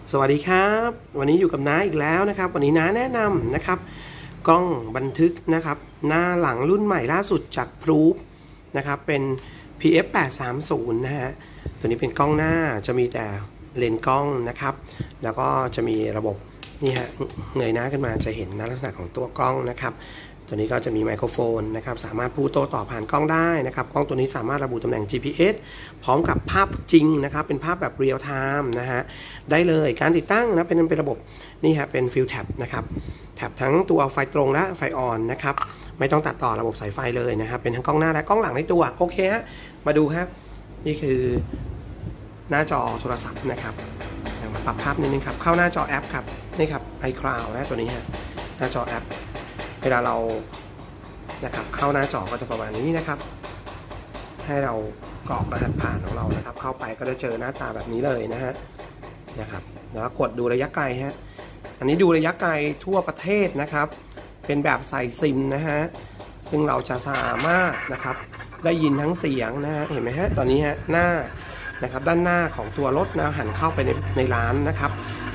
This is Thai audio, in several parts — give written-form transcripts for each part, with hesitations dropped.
สวัสดีครับวันนี้อยู่กับน้าอีกแล้วนะครับวันนี้น้าแนะนำนะครับกล้องบันทึกนะครับหน้าหลังรุ่นใหม่ล่าสุดจากพรูฟนะครับเป็น PF830 นะฮะตัวนี้เป็นกล้องหน้าจะมีแต่เลนส์กล้องนะครับแล้วก็จะมีระบบนี่ฮะเงยหน้าขึ้นมาจะเห็นลักษณะของตัวกล้องนะครับตัวนี้ก็จะมีไมโครโฟนนะครับสามารถพูดโต้ตอบผ่านกล้องได้นะครับกล้องตัวนี้สามารถระบุตำแหน่ง GPS พร้อมกับภาพจริงนะครับเป็นภาพแบบเรียลไทม์นะฮะได้เลยการติดตั้งนะเป็นระบบนี่ฮะเป็นฟิลแท็บนะครับแท็บทั้งตัวไฟตรงและไฟออนนะครับไม่ต้องตัดต่อระบบสายไฟเลยนะครับเป็นทั้งกล้องหน้าและกล้องหลังในตัวโอเคฮะมาดูครับนี่คือหน้าจอโทรศัพท์นะครับปรับภาพนิดนึงครับเข้าหน้าจอแอปครับนี่ครับ iCloud นะตัวนี้ฮะหน้าจอแอปเวลาเรานะครับเข้าหน้าจอก็จะประมาณนี้นะครับให้เรากรอกรหัสผ่านของเรานะครับเข้าไปก็จะเจอหน้าตาแบบนี้เลยนะครับแล้วกดดูระยะไกลฮะอันนี้ดูระยะไกลทั่วประเทศนะครับเป็นแบบใส่ซิมนะฮะซึ่งเราจะสามารถนะครับได้ยินทั้งเสียงนะฮะเห็นไหมฮะตอนนี้ฮะหน้านะครับด้านหน้าของตัวรถนะหันเข้าไปในร้านนะครับ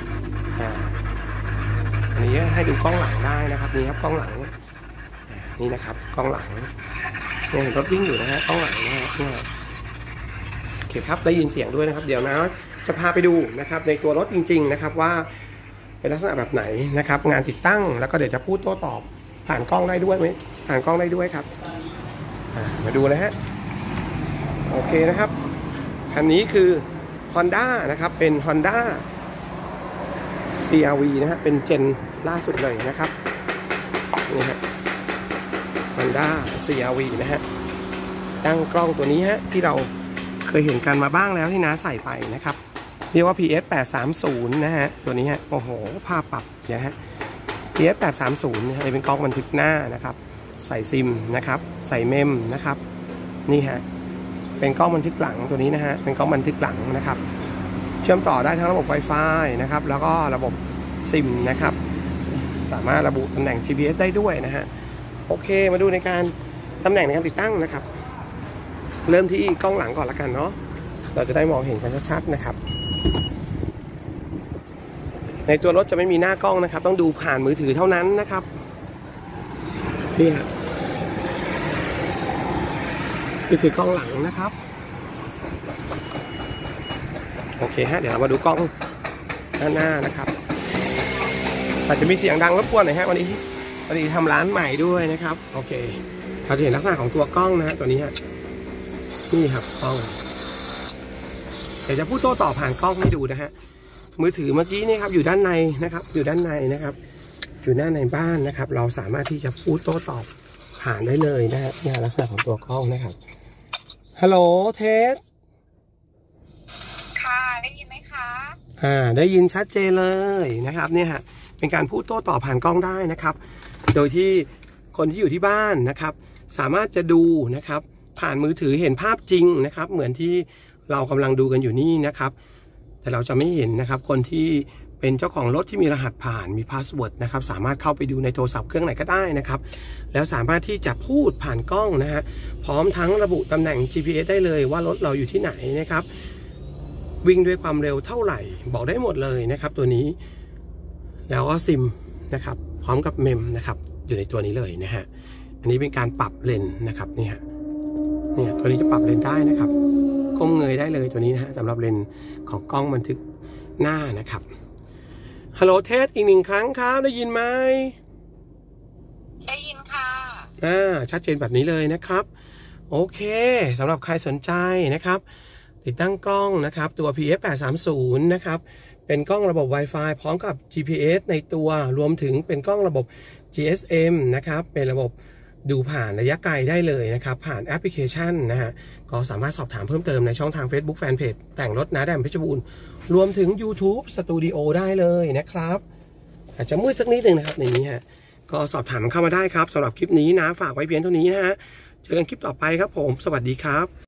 อันนี้ให้ดูกล้องหลังได้นะครับนี่ครับกล้องหลังนี่นะครับกล้องหลังเนี่ยเห็นรถวิ่งอยู่นะฮะกล้องหลังนะฮะโอเคครับได้ยินเสียงด้วยนะครับเดี๋ยวนะจะพาไปดูนะครับในตัวรถจริงๆนะครับว่าเป็นลักษณะแบบไหนนะครับงานติดตั้งแล้วก็เดี๋ยวจะพูดโต้ตอบผ่านกล้องได้ด้วยไหมผ่านกล้องได้ด้วยครับมาดูเลยฮะโอเคนะครับคันนี้คือ Honda นะครับเป็น Honda CR-V นะฮะเป็นเจนล่าสุดเลยนะครับนี่ฮะ Honda CR-V นะฮะตั้งกล้องตัวนี้ฮะที่เราเคยเห็นกันมาบ้างแล้วที่น้าใส่ไปนะครับเรียกว่า PS830 นะฮะตัวนี้ฮะโอ้โหภาพปรับนะฮะ PS830 นะฮะเป็นกล้องบันทึกหน้านะครับใส่ซิมนะครับใส่เมมนะครับนี่ฮะเป็นกล้องบันทึกหลังตัวนี้นะฮะเป็นกล้องบันทึกหลังนะครับเชื่อมต่อได้ทั้งระบบ Wi-Fi นะครับแล้วก็ระบบซิมนะครับสามารถระบุตำแหน่ง GPS ได้ด้วยนะฮะโอเคมาดูในการตำแหน่งในการติดตั้งนะครับเริ่มที่กล้องหลังก่อนละกันเนาะเราจะได้มองเห็นกันชัดๆนะครับในตัวรถจะไม่มีหน้ากล้องนะครับต้องดูผ่านมือถือเท่านั้นนะครับนี่ฮะนี่คือกล้องหลังนะครับโอเคฮะเดี๋ยวเรามาดูกล้องด้านหน้านะครับอาจจะมีเสียงดังรบกวนหน่อยฮะวันนี้ทำร้านใหม่ด้วยนะครับโอเคเราจะเห็นลักษณะของตัวกล้องนะฮะตัวนี้ฮะนี่ครับกล้องเดี๋ยวจะพูดโต้ตอบผ่านกล้องให้ดูนะฮะมือถือเมื่อกี้นี่ครับอยู่ด้านในนะครับอยู่ด้านในนะครับอยู่ด้านในบ้านนะครับเราสามารถที่จะพูดโต้ตอบผ่านได้เลยนะฮะนี่ลักษณะของตัวกล้องนะครับฮัลโหลเทสค่ะได้ยินไหมคะได้ยินชัดเจนเลยนะครับเนี่ยฮะเป็นการพูดโต้ตอบผ่านกล้องได้นะครับโดยที่คนที่อยู่ที่บ้านนะครับสามารถจะดูนะครับผ่านมือถือเห็นภาพจริงนะครับเหมือนที่เรากำลังดูกันอยู่นี่นะครับแต่เราจะไม่เห็นนะครับคนที่เป็นเจ้าของรถที่มีรหัสผ่านมีพาสเวิร์ดนะครับสามารถเข้าไปดูในโทรศัพท์เครื่องไหนก็ได้นะครับแล้วสามารถที่จะพูดผ่านกล้องนะฮะพร้อมทั้งระบุตำแหน่ง GPS ได้เลยว่ารถเราอยู่ที่ไหนนะครับวิ่งด้วยความเร็วเท่าไหร่บอกได้หมดเลยนะครับตัวนี้แล้วก็ซิมนะครับพร้อมกับเมมนะครับอยู่ในตัวนี้เลยนะฮะอันนี้เป็นการปรับเลนส์นะครับเนี่ยตัวนี้จะปรับเลนส์ได้นะครับก้มเงยได้เลยตัวนี้นะฮะสำหรับเลนส์ของกล้องบันทึกหน้านะครับฮัลโหลเทสอีกหนึ่งครั้งครับได้ยินไหมได้ยินค่ะชัดเจนแบบนี้เลยนะครับโอเคสำหรับใครสนใจนะครับติดตั้งกล้องนะครับตัว PS830 นะครับเป็นกล้องระบบ Wi-Fi พร้อมกับ GPS ในตัวรวมถึงเป็นกล้องระบบ GSM นะครับเป็นระบบดูผ่านระยะไกลได้เลยนะครับผ่านแอปพลิเคชันนะฮะก็สามารถสอบถามเพิ่มเติมในช่องทาง Facebook Fanpage แต่งรถน้าแดมเพชรบูรณ์รวมถึง YouTube Studio ได้เลยนะครับอาจจะมืดสักนิดนึงนะครับในนี้ฮะก็สอบถามเข้ามาได้ครับสำหรับคลิปนี้นะฝากไว้เพียงเท่านี้นะฮะเจอกันคลิปต่อไปครับผมสวัสดีครับ